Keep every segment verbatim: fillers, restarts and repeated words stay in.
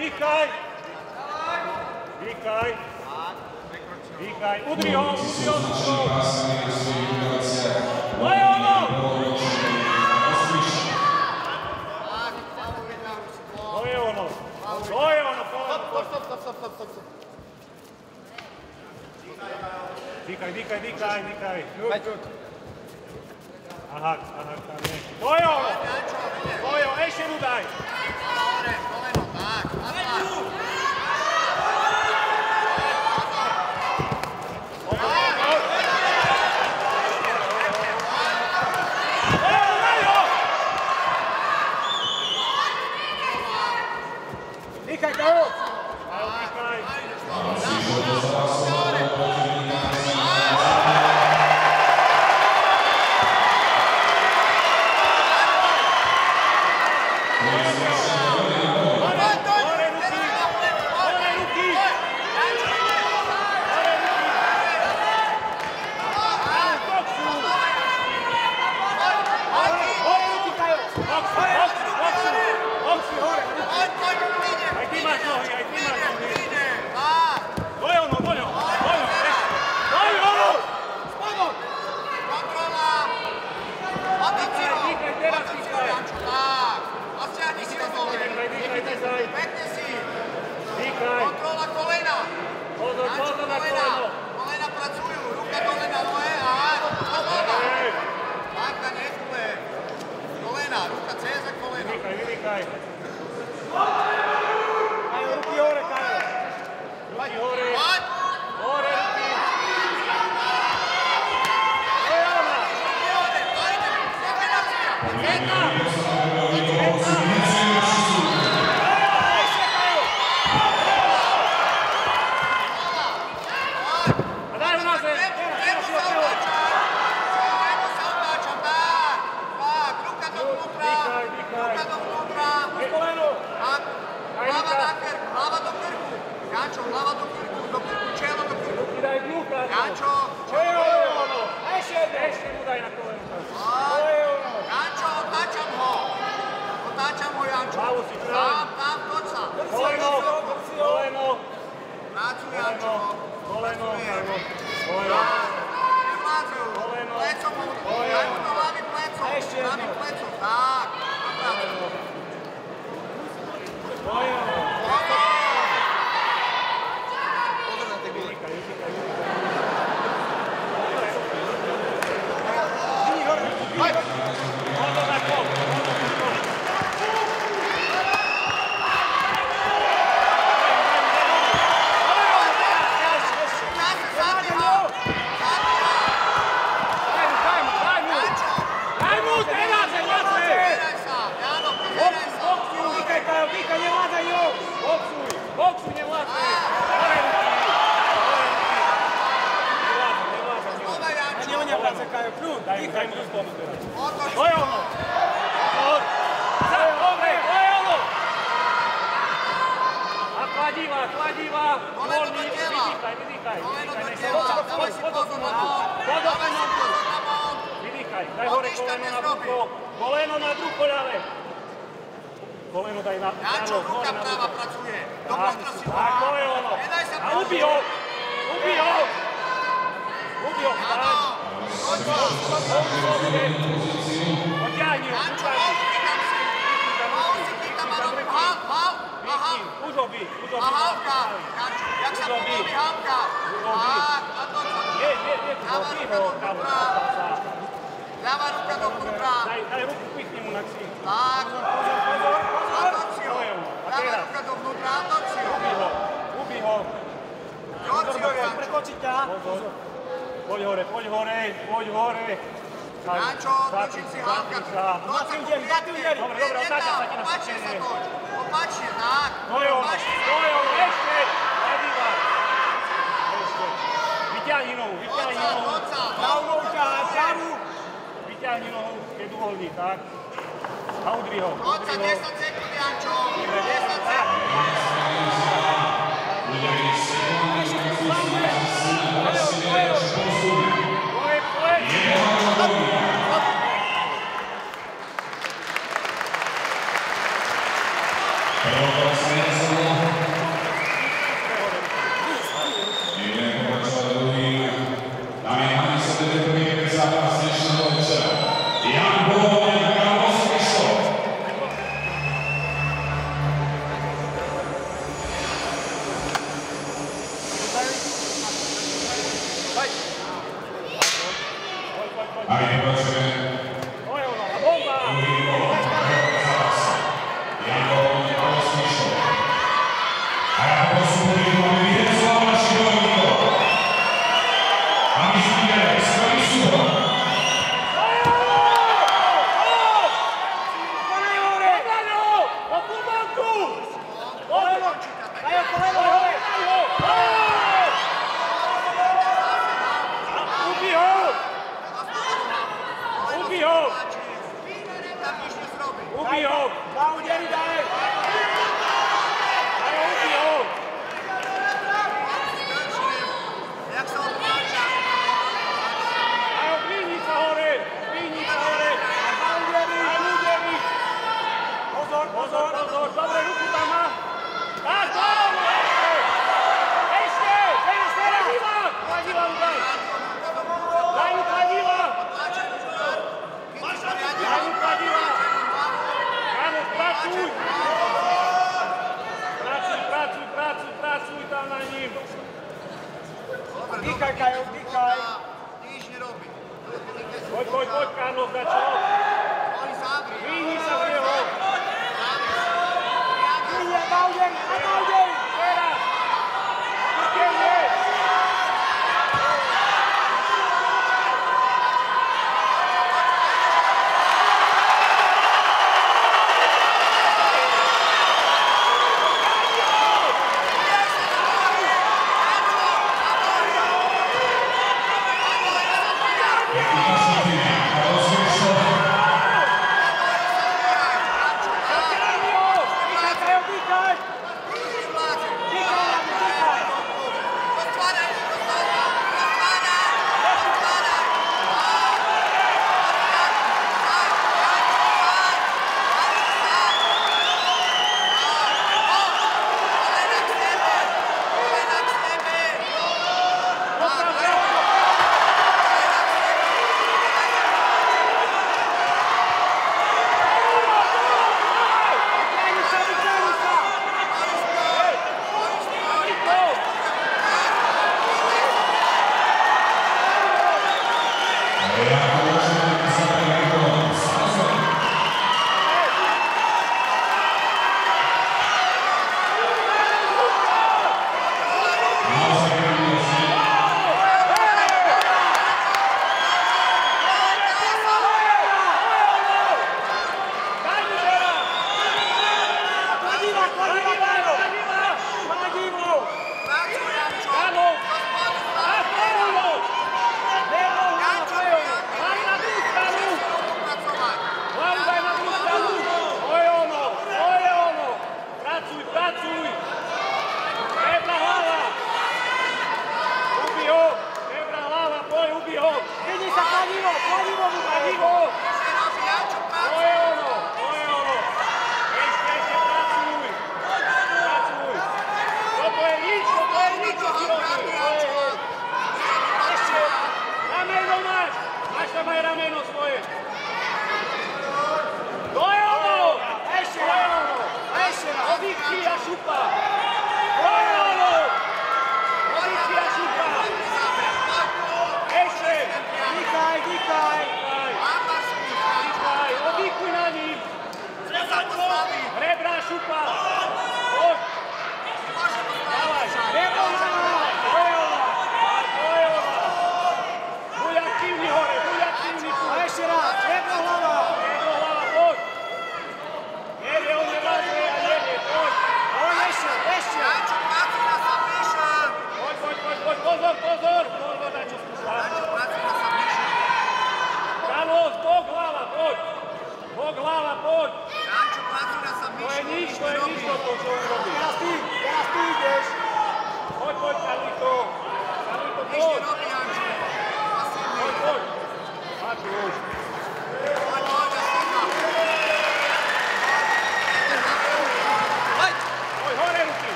dýchaj. Dýchaj. Dýchaj. Udri ho, udri ho. To je ono. To je ono. To je ono. Stop, stop, stop, stop, stop, stop. Dýchaj, dýchaj, dýchaj, dýchaj. Aha, aha, tam je. To je ono. To je ono, ešte mu daj. Hore, koleno, tak. Dýchaj, Karol. Dýchaj. Kontrola kolena. Načo kolena. Kolena pracujú. Ruka dole na nohe a kolena. Banka nechule. Kolena. Ruka cez a kolena. Vydýchaj, vydýchaj. Kajo, ruky hore, Kajo. Ruky hore. Poď. Hore, ruky. Ruky hore. Dojde. Separácia. Jedna. Jedna. Jančo, hlava do krku, do krku, čelo do krku. Ruky daj glucha. Jančo, To je ono. Ešte, ešte mu daj na koleno. To je ono. Jančo, otáčam ho. Otáčam ho, Jančo. Hlavu si chráň. Tam, tam, toď sa. Koleno, koleno. Pracuj, Jančo. Koleno, Karlo. Koleno. Nevládzajú. Koleno. Plecom mu. Daj mu do hlavy plecom. Ešte jedno. Hlavy plecom. Tak. Koleno. To je ono. Boksuj, nevládaj! Ani on nevládza, Kajo, kľud. Daj mu zlomu teraz. Otoč. To je ono! Dobre, to je ono! A kladivá, kladivá! Koleno do tela. Vydýchaj, vydýchaj. Koleno do tela. Dávaj si pozor na bod. Dávaj si pozor na bod. Vydýchaj, daj hore koleno na brucho. Koleno na brucho ľavé. Koleno daj na Jančo, brucho. ruka práva pracuje. Do kontra si ho. Tak, to je ono. Nedaj sa A ubí ho! Ubí ho! Ubí ho, Áno. vstaň! Poď ho. Poďahni ho, Jančo, poďahni. chytam si. Hal si chytam a robím. Hal, hal. Aha. Už ho bí, už ho bí. A halka. Jančo, jak sa pomôli halka. Tak, a to sa. Je, je, je, Ľava ubí ruka ho, do kámo. knútra. Ľava ruka do knútra. Daj, daj ruku, pichni mu na ksík. Tak. Pozor, pozor, pozor. Atoč si ho. To je ono. A Ľava teraz? ruka do knútra, atoč si ho. Ubí ho, ubí ho. Ďor si ho, Jančo. Prekočiť ťa. Pozor. Poď hore, poď hore, poď hore. Jančo, točím si halka. Toď sa Dobre, dobre, otáčam sa ti na Opačne sa pečenie. toč. Opačne, tak. To je ono, to je ono, ešte. Nedýva. Ešte. Vyťahni nohu, vyťahni Toď sa, nohu. toď sa. Pravú nohu ťahaj, pravú. Vyťahni nohu, keď uvoľní, tak. A udri ho. Toď sa, udri ho. desať sekúnd, Jančo. desať sekúnd. Pro Ojolo, a bomba! Ubij ho! Dá udeli, daj! Daj ho, ubij ho! Jak sa odpáča? Daj ho, dvihni sa hore! Dvihni sa hore! Daj udeli! Daj udeli! Pozor, pozor, pozor! Dobre, ruku tam má! Tak, dobre! Ešte! Ešte! Kladiva! Kladiva mu daj! Daj mu kladiva! Daj mu kladiva! Pracuj! Pracuj, pracuj, pracuj, pracuj tam na ním! Dýchaj, Kajo, dýchaj! Nič nerobí. Poď, poď, poď, Carlos, dať čo? Vyhni sa z neho! Vyhni, a Baudej, a Baudej! Teraz! Pekne!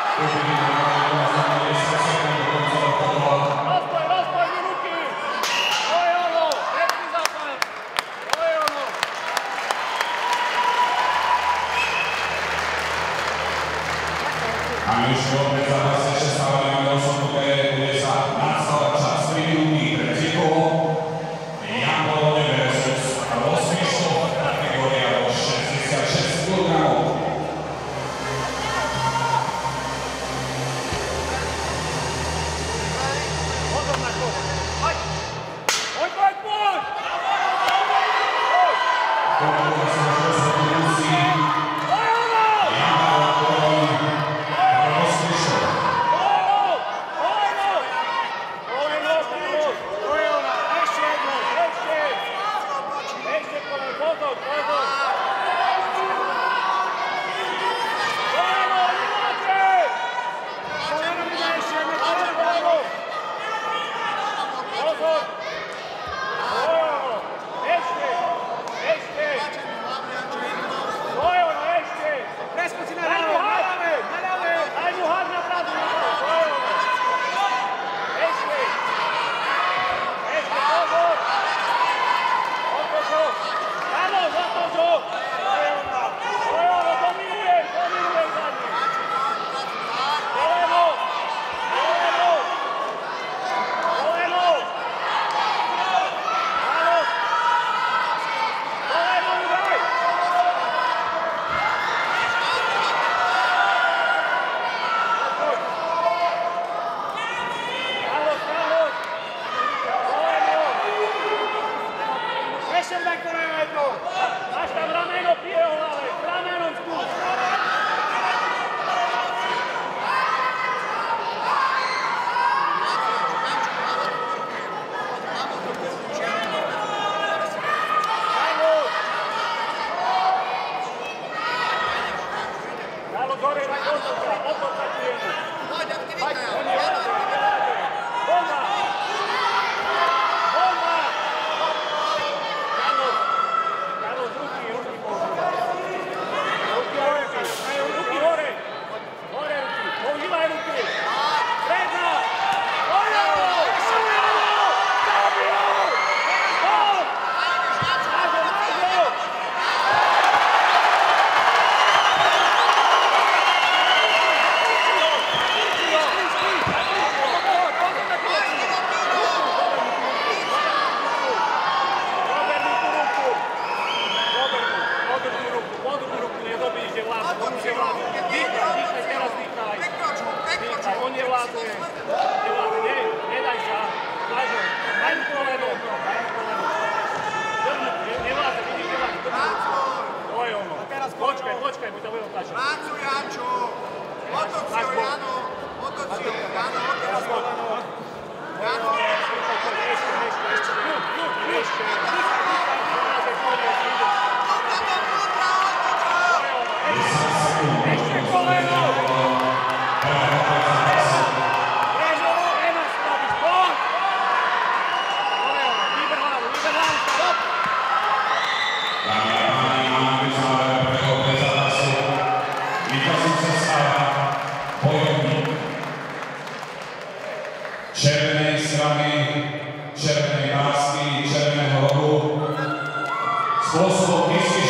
Rozpoj, rozpoj mi ruky! ešte opäť zápas ešte stále máme rozhodnuté, bude sa nastavať čas tri minúty pre Cikovo. Jan Polone versus Rozmišov, kategória do šesťdesiatšesť kilogramov. Pozor na to! Poď! Poď, poď, poď! Koľko sa rozhodnutí Jan Polone, Rozmišov. Máš tam rameno pri jeho hlave, s ramenom skús. Dálo zore, tak odtoča, odtoča ti jednu. Poď, aktivita, Poď, Jan, on je Jan, rád, aktivita. bomba! Bomba! Carlos, Carlos, ruky, ruky používaj. Ruky hore, ruky hore. Hore ruky, používaj ruky. Predná! Ojo! Ojo! Zabijú! Stop! Máš ho, máš ho! On nevládne, nevládne, ne, nedaj sa, daj ho, daj mu koleno, daj mu koleno. Drni, nevládne, vidíš, nevládne, drni. To je ono. Počkaj, počkaj, buď to bude otlačiť. Pracuj, Jančo. Otoč si ho, Jano. Otoč si ho, Jano, otoč si ho. Jano. Ešte, ešte, ešte, kľud, kľud, ešte. Luka do kľudra, otoč ho. Ešte koleno! Červenej strany, červenej pásky, červeného rohu, spôsobom